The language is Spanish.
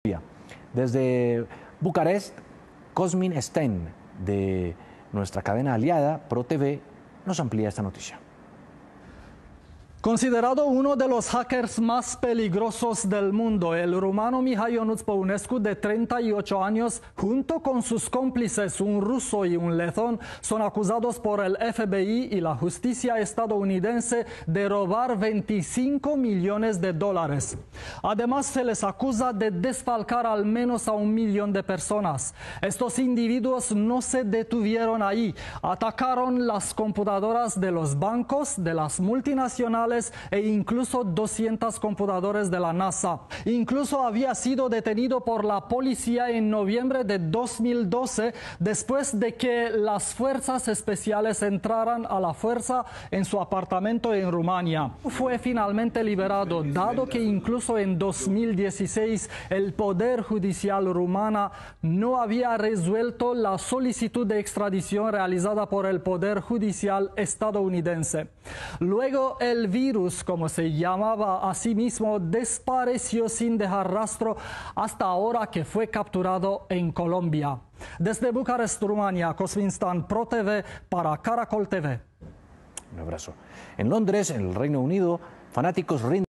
Desde Bucarest, Cosmin Sten, de nuestra cadena aliada ProTV, nos amplía esta noticia. Considerado uno de los hackers más peligrosos del mundo, el rumano Mihai Ionuț Păunescu, de 38 años, junto con sus cómplices, un ruso y un letón, son acusados por el FBI y la justicia estadounidense de robar 25 millones de dólares. Además, se les acusa de desfalcar al menos a 1 millón de personas. Estos individuos no se detuvieron ahí. Atacaron las computadoras de los bancos, de las multinacionales e incluso 200 computadores de la NASA. Incluso había sido detenido por la policía en noviembre de 2012 después de que las fuerzas especiales entraran a la fuerza en su apartamento en Rumania. Fue finalmente liberado, dado que incluso en 2016 el Poder Judicial rumano no había resuelto la solicitud de extradición realizada por el Poder Judicial estadounidense. Luego el virus, como se llamaba a sí mismo, desapareció sin dejar rastro hasta ahora que fue capturado en Colombia. Desde Bucarest, Rumania, Cosmin Sten, ProTV para Caracol TV. Un abrazo. En Londres, en el Reino Unido, fanáticos rinden